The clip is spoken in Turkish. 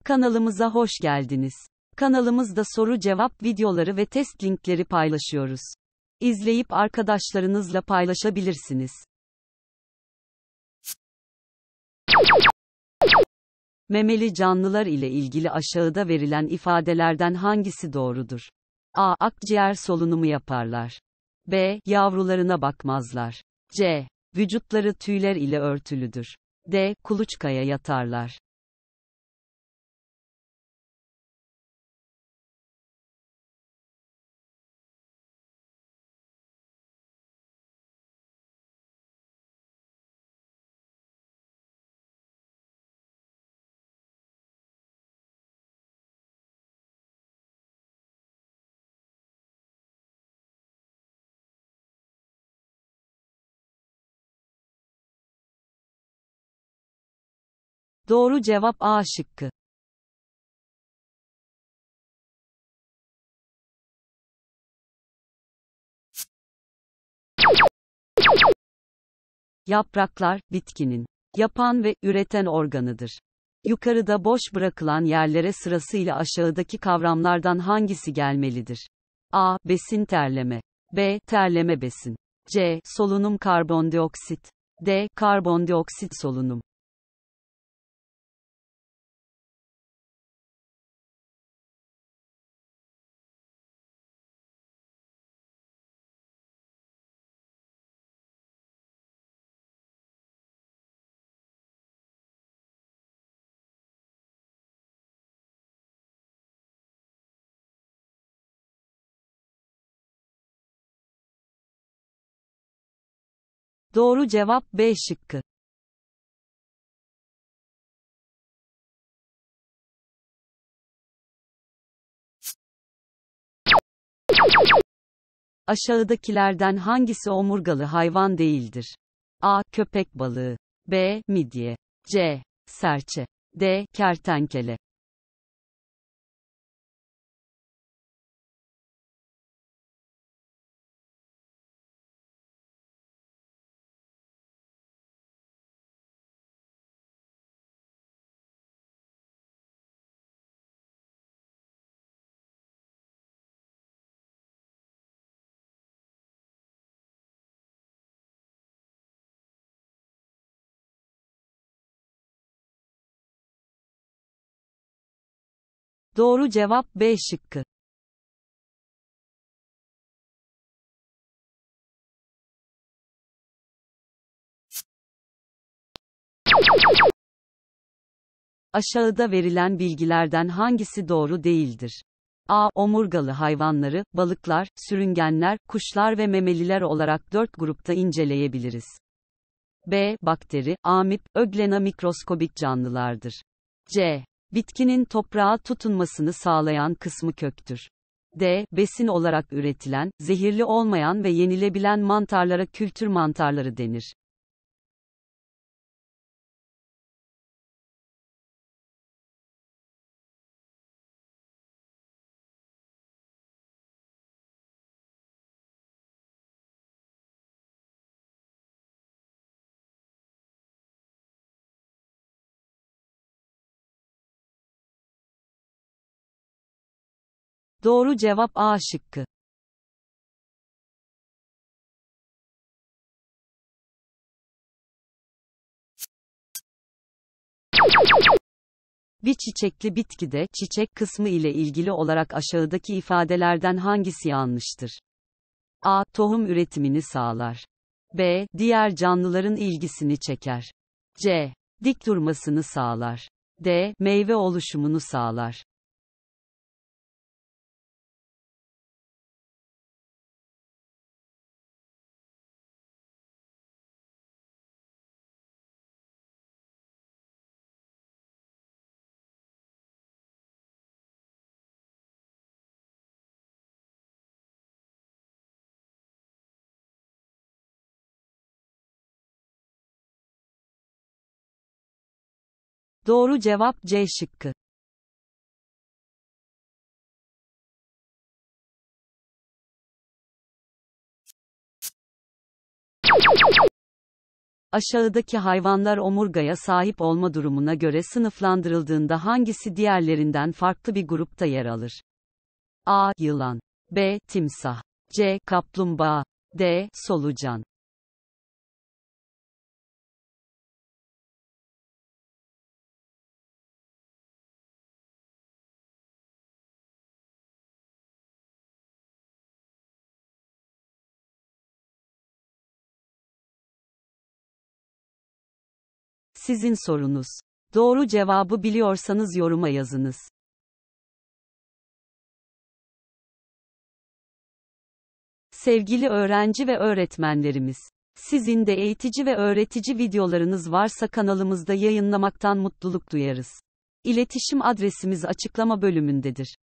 Kanalımıza hoş geldiniz. Kanalımızda soru cevap videoları ve test linkleri paylaşıyoruz. İzleyip arkadaşlarınızla paylaşabilirsiniz. Memeli canlılar ile ilgili aşağıda verilen ifadelerden hangisi doğrudur? A. Akciğer solunumu yaparlar. B. Yavrularına bakmazlar. C. Vücutları tüyler ile örtülüdür. D. Kuluçkaya yatarlar. Doğru cevap A şıkkı. Yapraklar, bitkinin yapan ve üreten organıdır. Yukarıda boş bırakılan yerlere sırasıyla aşağıdaki kavramlardan hangisi gelmelidir? A. Besin terleme. B. Terleme besin. C. Solunum karbondioksit. D. Karbondioksit solunum. Doğru cevap B şıkkı. Aşağıdakilerden hangisi omurgalı hayvan değildir? A. Köpek balığı. B. Midye. C. Serçe. D. Kertenkele. Doğru cevap B şıkkı. Aşağıda verilen bilgilerden hangisi doğru değildir? A. Omurgalı hayvanları, balıklar, sürüngenler, kuşlar ve memeliler olarak 4 grupta inceleyebiliriz. B. Bakteri, amip, öglena mikroskobik canlılardır. C. Bitkinin toprağa tutunmasını sağlayan kısmı köktür. D. Besin olarak üretilen, zehirli olmayan ve yenilebilen mantarlara kültür mantarları denir. Doğru cevap A şıkkı. Bir çiçekli bitkide, çiçek kısmı ile ilgili olarak aşağıdaki ifadelerden hangisi yanlıştır? A. Tohum üretimini sağlar. B. Diğer canlıların ilgisini çeker. C. Dik durmasını sağlar. D. Meyve oluşumunu sağlar. Doğru cevap C şıkkı. Aşağıdaki hayvanlar omurgaya sahip olma durumuna göre sınıflandırıldığında hangisi diğerlerinden farklı bir grupta yer alır? A. Yılan. B. Timsah. C. Kaplumbağa. D. Solucan. Sizin sorunuz. Doğru cevabı biliyorsanız yoruma yazınız. Sevgili öğrenci ve öğretmenlerimiz, sizin de eğitici ve öğretici videolarınız varsa kanalımızda yayınlamaktan mutluluk duyarız. İletişim adresimiz açıklama bölümündedir.